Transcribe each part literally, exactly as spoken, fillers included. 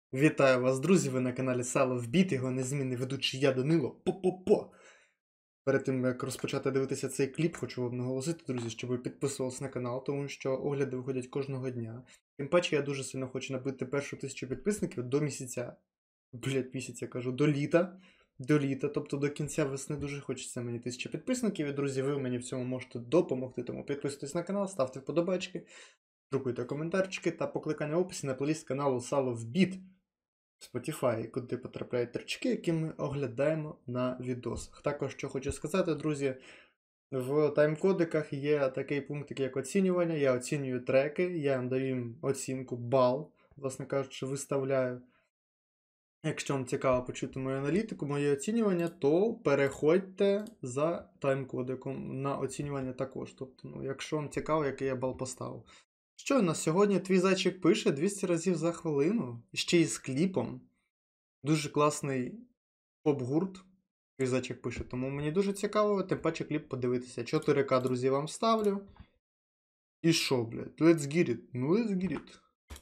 Вітаю вас, друзі! Ви на каналі Сало в Біт, його незмінний ведучий я, Данило. По-по-по! Перед тим, як розпочати дивитися цей кліп, хочу вам наголосити, друзі, щоб ви підписувалися на канал, тому що огляди виходять кожного дня. Тим паче, я дуже сильно хочу набити першу тисячу підписників до місяця. Блять, місяця кажу, до літа. До літа, тобто до кінця весни дуже хочеться мені тисячі підписників. І, друзі, ви мені в цьому можете допомогти, тому підписуйтесь на канал, ставте вподобайки, друкуйте коментарчики та покликання в описі на плейліст каналу Сало в Біт. Spotify, куди потрапляють тречки, які ми оглядаємо на відосах. Також, що хочу сказати, друзі, в таймкодиках є такий пункт, як оцінювання. Я оцінюю треки, я даю їм оцінку, бал, власне кажучи, виставляю. Якщо вам цікаво почути мою аналітику, моє оцінювання, то переходьте за таймкодиком на оцінювання також. Тобто, ну, якщо вам цікаво, який я бал поставив. Що у нас сьогодні? Твій зайчик пише двісті разів за хвилину, ще й з кліпом. Дуже класний поп-гурт. Твій зайчик пише, тому мені дуже цікаво, тим паче кліп подивитися. чотири ка, друзі, вам ставлю. І що, блядь? Let's get it. Ну, let's get it.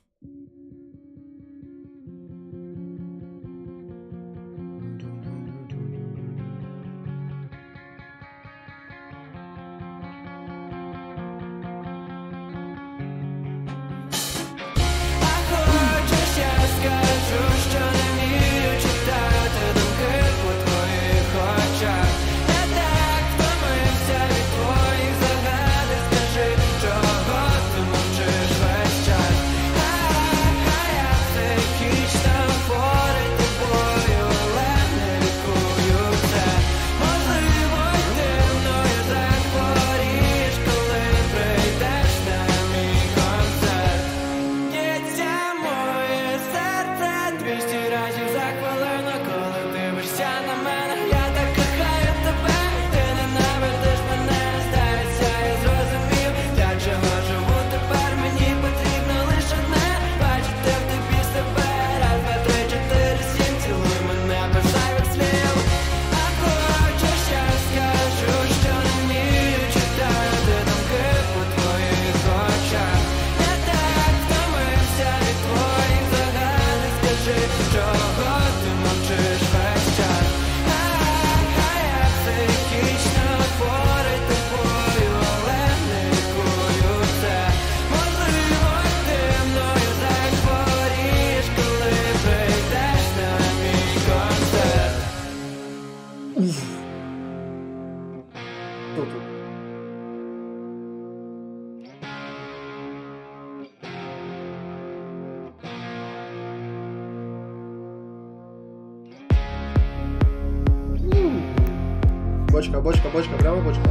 Бочка, бочка, бочка, прямо бочка.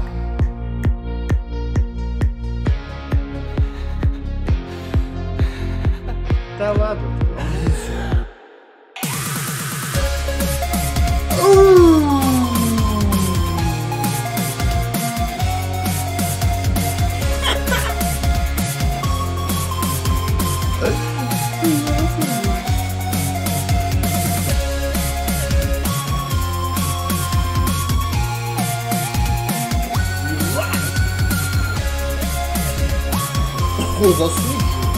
Та ладно. Засуджу.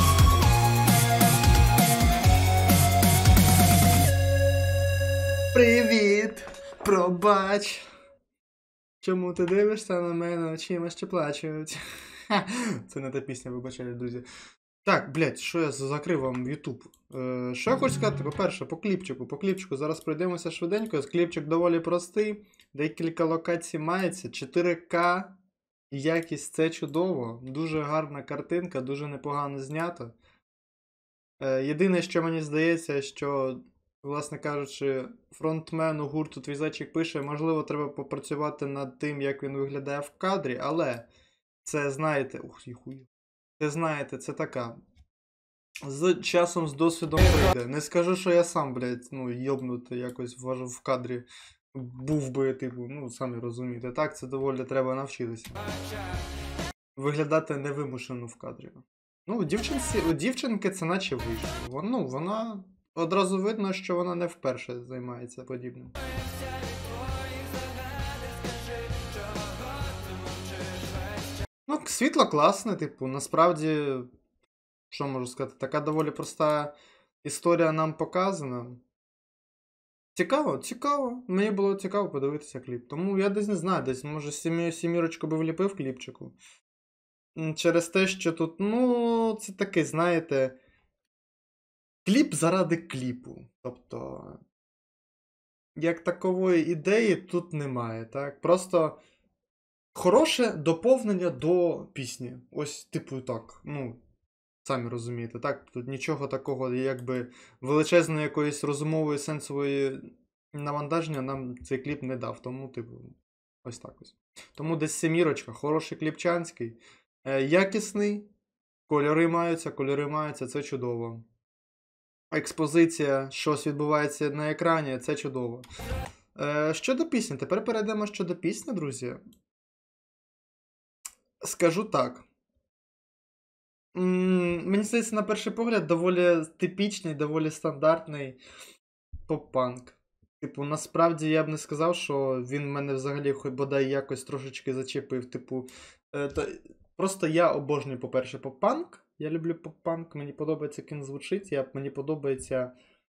Привіт! Пробач! Чому ти дивишся на мене, очима ще плачуть? Це не та пісня, вибачайте, друзі. Так, блядь, що я закрив вам YouTube? Е, що я хочу сказати? По-перше, по кліпчику. По кліпчику зараз пройдемося швиденько. Кліпчик доволі простий. Декілька локацій мається. чотири ка. Якість, це чудово, дуже гарна картинка, дуже непогано знято. Е, єдине, що мені здається, що, власне кажучи, фронтмену гурту Твій зайчик пише, можливо, треба попрацювати над тим, як він виглядає в кадрі, але це, знаєте, ух, їхує. Це, знаєте, це така. З часом, з досвідом прийде. Не скажу, що я сам, блядь, ну, йобнути якось вважав в кадрі. Був би, типу, ну, самі розумієте, так, це доволі треба навчитися. Виглядати невимушено в кадрі. Ну, у, дівчинці, у дівчинки це наче вийшло. Вон, ну, вона, одразу видно, що вона не вперше займається подібним. Ну, світло класне, типу, насправді, що можу сказати, така доволі проста Історія нам показана. Цікаво, цікаво. Мені було цікаво подивитися кліп. Тому я десь не знаю, десь, може, сімі, сімірочку би вліпив кліпчику. Через те, що тут, ну, це такий, знаєте, кліп заради кліпу. Тобто, як такової ідеї тут немає, так? Просто хороше доповнення до пісні. Ось, типу, так. Ну, самі розумієте, так? Тут нічого такого, якби величезної якоїсь розумової сенсової навантаження нам цей кліп не дав. Тому, типу, ось так ось. Тому десь семірочка, хороший кліпчанський, е, якісний, кольори маються, кольори маються, це чудово. Експозиція, щось відбувається на екрані, це чудово. Е, щодо пісні, тепер перейдемо щодо пісні, друзі. Скажу так. М, Мені здається, на перший погляд, доволі типічний, доволі стандартний поп-панк. Типу, насправді я б не сказав, що він мене взагалі хоч бодай якось трошечки зачепив. Типу, е, то, просто я обожнюю, по-перше, поп-панк. Я люблю поп-панк, мені подобається, як він звучить. Я, мені подобається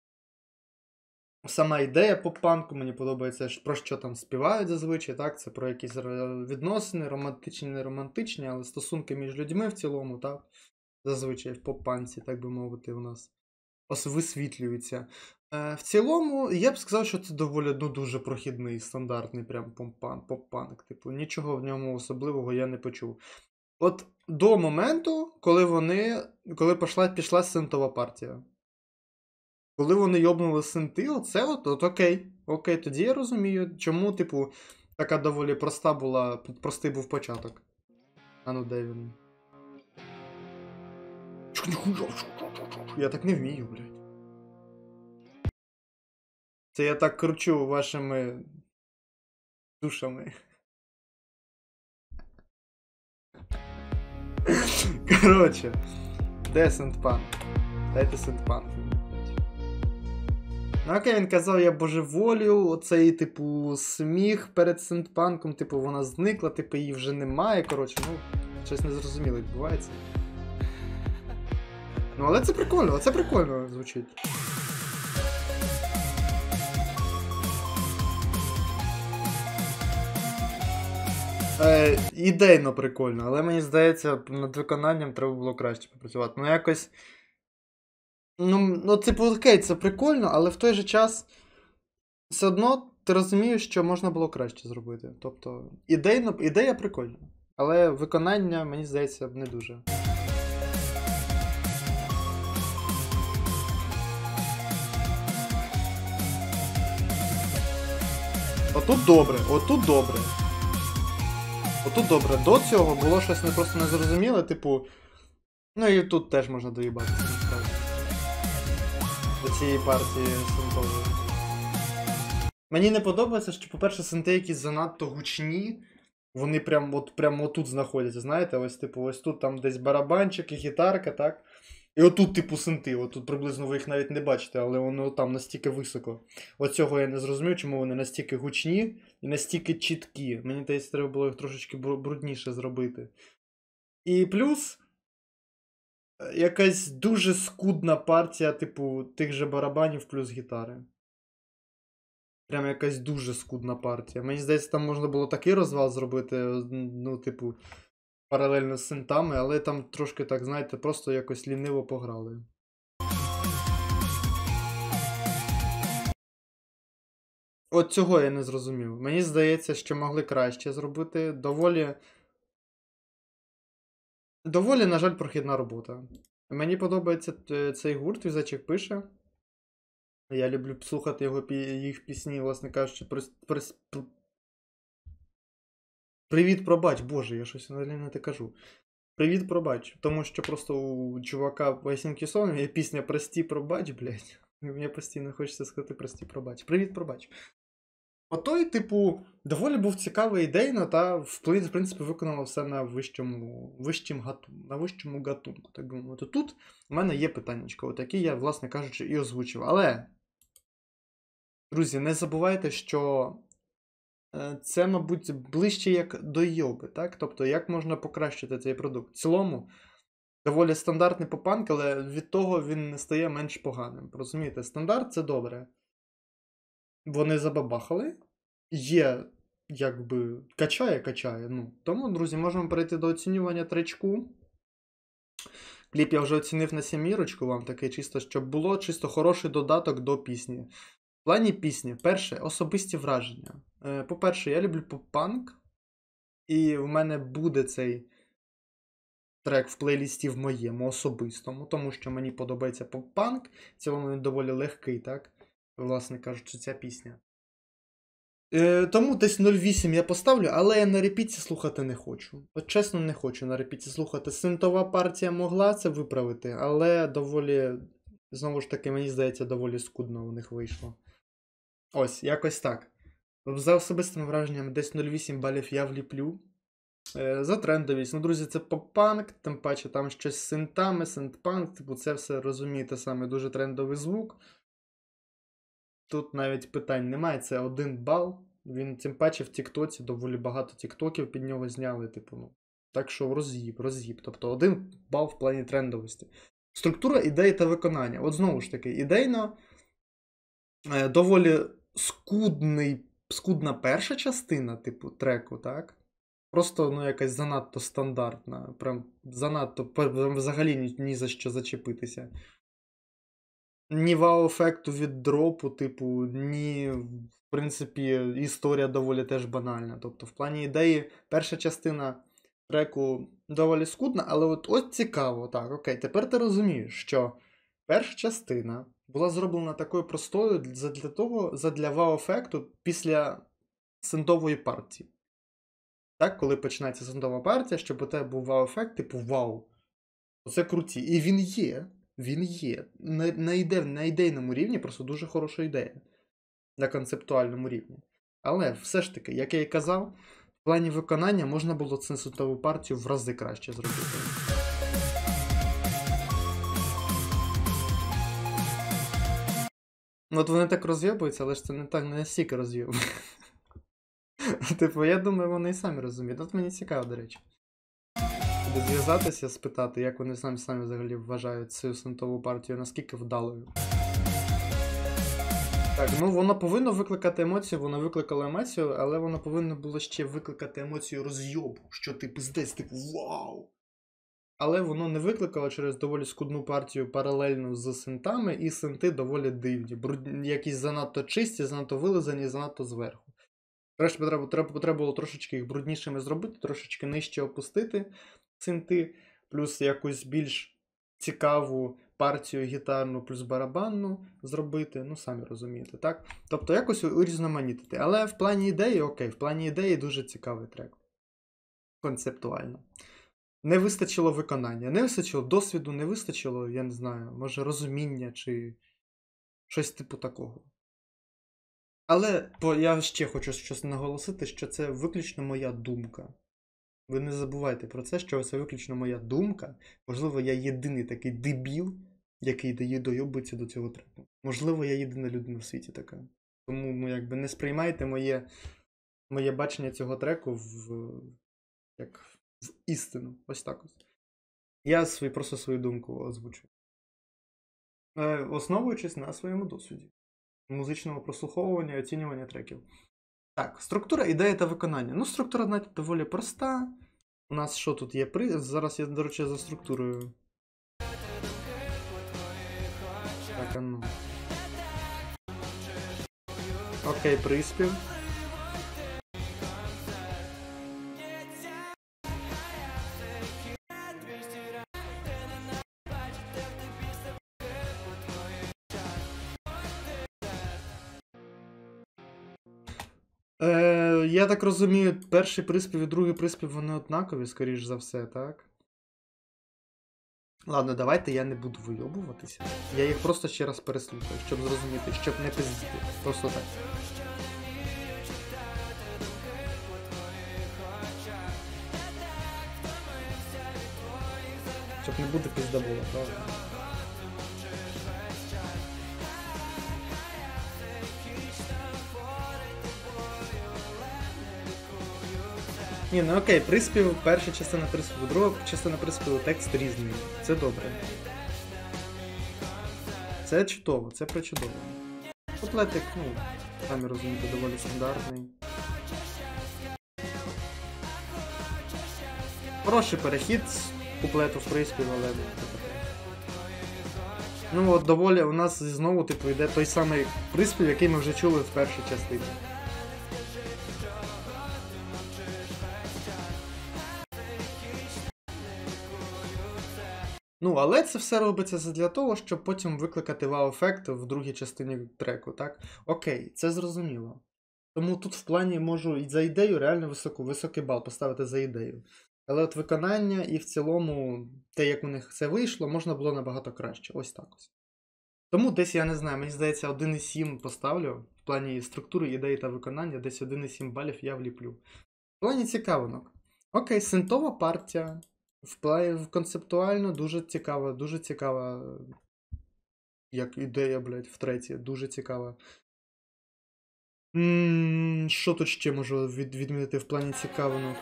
сама ідея поп-панку, мені подобається, про що там співають зазвичай. Так? Це про якісь відносини, романтичні, не романтичні, але стосунки між людьми в цілому, так? Зазвичай в поп-панці, так би мовити, у нас ось висвітлюється. Е, в цілому, я б сказав, що це доволі, ну, дуже прохідний, стандартний прям поп-панк. Типу, нічого в ньому особливого я не почув. От до моменту, коли вони, коли пішла, пішла синтова партія. Коли вони йобнули синти, оце от, от окей. Окей, тоді я розумію, чому, типу, така доволі проста була, простий був початок. А ну, де він? Я так не вмію, блядь. Це я так кручу вашими душами. Коротше, де синтпанк? Дайте синтпанк. Ну окей, він казав, я божеволю, оцей, типу, сміх перед синтпанком, типу, вона зникла, типу, її вже немає, коротше, ну, щось незрозуміле відбувається. Ну, але це прикольно, це прикольно звучить. Е, ідейно прикольно, але мені здається, над виконанням треба було краще попрацювати. Ну, якось. Ну, ну, типу, окей, це прикольно, але в той же час все одно ти розумієш, що можна було краще зробити. Тобто, ідейно, ідея прикольна, але виконання, мені здається, не дуже. Отут добре, отут добре. Отут добре. До цього було щось не просто незрозуміле, типу. Ну і тут теж можна доїбатися, насправді. До цієї партії синтової. Мені не подобається, що, по-перше, синти якісь занадто гучні. Вони прям от, прям отут знаходяться, знаєте, ось типу, ось тут там десь барабанчик і гітарка, так? І отут, типу, синти, отут приблизно ви їх навіть не бачите, але воно там настільки високо. Оцього я не зрозумів, чому вони настільки гучні і настільки чіткі. Мені здається, треба було їх трошечки брудніше зробити. І плюс якась дуже скудна партія, типу, тих же барабанів плюс гітари. Прям якась дуже скудна партія. Мені здається, там можна було такий розвал зробити, ну, типу, паралельно з синтами, але там трошки так, знаєте, просто якось ліниво пограли. От цього я не зрозумів. Мені здається, що могли краще зробити. Доволі. Доволі, на жаль, прохідна робота. Мені подобається цей гурт, Візачек пише. Я люблю слухати його, їх пісні, власне кажучи, при, при, при... Привіт, пробач, боже, я щось не те кажу. Привіт, пробач. Тому що просто у чувака Васіньки Сон є пісня «Прості, пробач», блядь. Мені постійно хочеться сказати «Прості, пробач». Привіт, пробач. Отой, типу, доволі був цікавий ідейно, та в принципі виконало все на вищому, вищому гатунку, на вищому гатунку, так би мовити. Тут у мене є питаннячко, от які я, власне кажучи, і озвучив. Але, друзі, не забувайте, що це, мабуть, ближче як до йоби, так? Тобто, як можна покращити цей продукт. В цілому, Доволі стандартний поп-панк, але від того він не стає менш поганим. Розумієте, стандарт це добре. Вони забабахали. Є, якби, качає, качає. Ну, тому, друзі, можемо перейти до оцінювання тречку. Кліп я вже оцінив на сімірочку, вам такий чисто, щоб було чисто хороший додаток до пісні. В плані пісні, перше, особисті враження. Е, По-перше, я люблю поп-панк, і в мене буде цей трек в плейлісті в моєму особистому, тому що мені подобається поп-панк, в цілому він доволі легкий, так? Власне кажучи, ця пісня. Е, тому десь нуль вісім я поставлю, але я на репіті слухати не хочу. От чесно, не хочу на репіті слухати. Синтова партія могла це виправити, але доволі, знову ж таки, мені здається, доволі скудно у них вийшло. Ось, якось так. За особистими враженнями десь нуль вісім балів я вліплю. Е, за трендовість. Ну, друзі, це поп-панк, тим паче там щось з синтами, синт-панк, типу це все, розумієте, саме дуже трендовий звук. Тут навіть питань немає, це один бал. Він тим паче в Тіктоці, доволі багато тіктоків під нього зняли, типу, ну. Так що роз'їб, роз'їб. Тобто один бал в плані трендовості. Структура, ідеї та виконання. От знову ж таки, ідейно е, доволі скудний, скудна перша частина, типу, треку, так? Просто, ну, якась занадто стандартна. Прям занадто, взагалі ні, ні за що зачепитися. Ні вау-ефекту від дропу, типу, ні, в принципі, історія доволі теж банальна. Тобто, в плані ідеї, перша частина треку доволі скудна, але от ось цікаво, так, окей, тепер ти розумієш, що перша частина була зроблена такою простою задля того, задля вау-ефекту після синтової партії. Так, коли починається синтова партія, щоб у тебе був вау-ефект, типу вау. Оце круті. І він є. Він є. На, на, іде, на ідейному рівні просто дуже хороша ідея. На концептуальному рівні. Але все ж таки, як я і казав, в плані виконання можна було цю синтову партію в рази краще зробити. От вони так роз'єбуються, але ж це не так, не настільки роз'єбується. Типу, я думаю, вони і самі розуміють. От мені цікаво, до речі. Буде зв'язатися, спитати, як вони самі самі взагалі вважають цю синтову партію, наскільки вдалою. Так, ну воно повинно викликати емоцію, воно викликало емоцію, але воно повинно було ще викликати емоцію розйобу, що ти пиздець, типу, вау! Але воно не викликало через доволі скудну партію паралельну з синтами, і синти доволі дивні, бруд... якісь занадто чисті, занадто вилизані, занадто зверху. Краще треба, треба, треба було трошечки їх бруднішими зробити, трошечки нижче опустити синти, плюс якусь більш цікаву партію гітарну плюс барабанну зробити, ну самі розумієте, так? Тобто якось урізноманітити. Але в плані ідеї, окей, в плані ідеї дуже цікавий трек. Концептуально. Не вистачило виконання, не вистачило досвіду, не вистачило, я не знаю, може розуміння чи щось типу такого. Але я ще хочу щось наголосити, що це виключно моя думка. Ви не забувайте про це, що це виключно моя думка. Можливо, я єдиний такий дебіл, який дає дойобується до цього треку. Можливо, я єдина людина в світі така. Тому, ну, якби не сприймайте моє, моє бачення цього треку в, як, в істину. Ось так ось. Я свій, просто свою думку озвучую. Е, основуючись на своєму досвіді. Музичного прослуховування і оцінювання треків. Так, структура, ідея та виконання. Ну, структура, знаєте, доволі проста. У нас що тут є? При... Зараз я, до речі, за структурою. Так, а ну. Окей, приспів. Е, я так розумію, перший приспів і другий приспів вони однакові, скоріш за все, так? Ладно, давайте я не буду вийобуватися. Я їх просто ще раз переслухаю, щоб зрозуміти, щоб не пиздити. Просто так. Щоб не бути пиздобола, правда? Ні, ну окей, приспів, перша частина приспіву, друга частина приспіву, текст різний. Це добре. Це чудово, це причудово. Куплетик, ну, самі розумієте, доволі стандартний. Хороший перехід з куплету в приспів, але... Ну от доволі у нас знову типу йде той самий приспів, який ми вже чули в першій частині. Ну, але це все робиться для того, щоб потім викликати вау-ефект в другій частині треку, так? Окей, це зрозуміло. Тому тут в плані можу і за ідею реально високу, високий бал поставити за ідею. Але от виконання і в цілому те, як у них це вийшло, можна було набагато краще. Ось так ось. Тому десь, я не знаю, мені здається, один і сім поставлю. В плані структури, ідеї та виконання, десь один і сім балів я вліплю. В плані цікавинок. Окей, синтова партія. В плані концептуально дуже цікава, дуже цікава. Як ідея, блядь, втретє, дуже цікава. Ммм, що тут ще можу від, відмітити в плані цікавинок?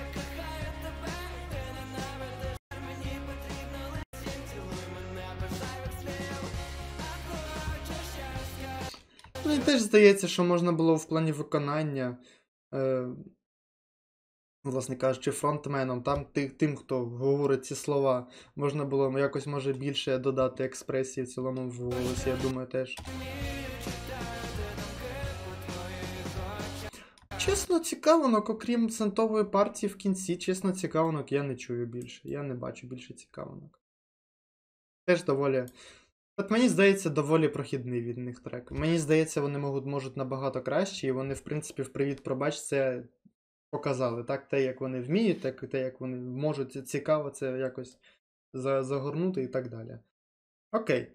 Мені теж здається, що можна було в плані виконання, е, власне кажучи, фронтменом, там тим, хто говорить ці слова, можна було якось, може, більше додати експресії в цілому в голосі, я думаю, теж. Чесно, цікавинок, окрім центової партії в кінці, чесно, цікавинок я не чую більше. Я не бачу більше цікавинок. Теж доволі... От мені здається, доволі прохідний від них трек. Мені здається, вони можуть, можуть набагато краще, і вони, в принципі, в «Привіт, пробач» це показали. Так, те, як вони вміють, так, те, як вони можуть, цікаво це якось загорнути і так далі. Окей.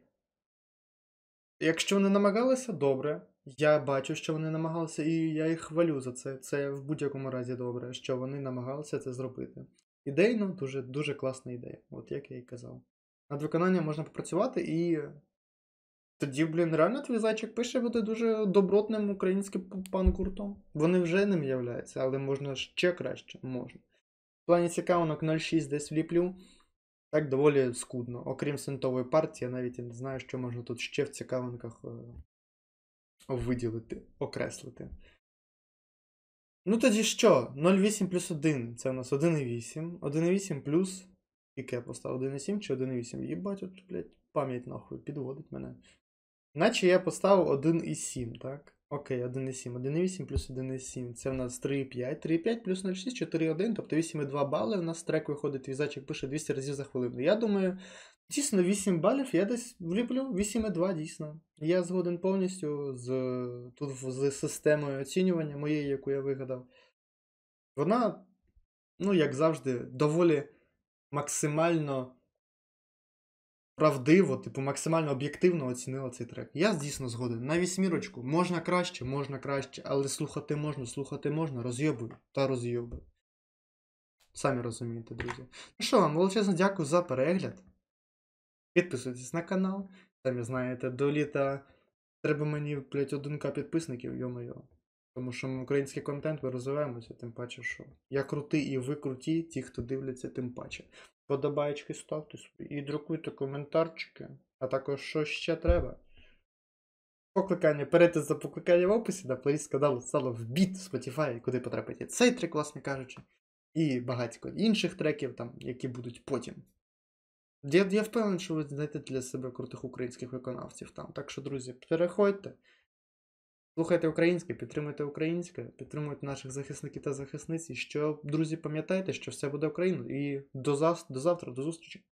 Якщо вони намагалися, добре. Я бачу, що вони намагалися, і я їх хвалю за це. Це в будь-якому разі добре, що вони намагалися це зробити. Ідейно, дуже, дуже класна ідея. От як я і казав. Над виконанням можна попрацювати, і тоді, блін, реально твій зайчик пише буде дуже добротним українським пан-гуртом. Вони вже ним являються, але можна ще краще, можна. В плані цікавинок нуль цілих шість десь вліплю. Так доволі скудно. Окрім синтової партії, я навіть не знаю, що можна тут ще в цікавинках виділити, окреслити. Ну тоді що? нуль цілих вісім плюс один. Це у нас один цілих вісім. один цілих вісім плюс... Яке я поставив? один цілих сім чи один цілих вісім? Єбать, от, блядь, пам'ять нахуй підводить мене. Наче я поставив один цілих сім, так? Окей, один цілих сім. один цілих вісім плюс один цілих сім. Це в нас три цілих п'ять. три цілих п'ять плюс нуль цілих шість, чотири цілих один. Тобто вісім цілих два бали. У нас трек виходить, візачик пише двісті разів за хвилину. Я думаю, дійсно вісім балів я десь вліплю. вісім цілих два, дійсно. Я згоден повністю з, тут з системою оцінювання моєї, яку я вигадав. Вона, ну, як завжди, доволі максимально правдиво, типу, максимально об'єктивно оцінила цей трек. Я дійсно згоден. На вісьмірочку. Можна краще, можна краще, але слухати можна, слухати можна, роз'єбую та роз'єбую. Самі розумієте, друзі. Ну що вам, величезно дякую за перегляд. Підписуйтесь на канал. Самі знаєте, до літа треба мені, блядь, один ка підписників, йо-моє. Тому що ми український контент, ми розвиваємося, тим паче, що я крутий і ви круті, ті, хто дивляться, тим паче. Подобаєчки ставте свої і друкуйте коментарчики, а також що ще треба. Покликання, перейти за покликання в описі на плейліст каналу Сало в біт в Spotify, куди потрапити цей трек, власне кажучи, і багатько інших треків, там, які будуть потім. Я, я впевнений, що ви знайдете для себе крутих українських виконавців там. Так що, друзі, переходьте. Слухайте українське, підтримуйте українське, підтримуйте наших захисників та захисниць. І що, друзі, пам'ятайте, що все буде Україна. І до, зав... до завтра, до зустрічі.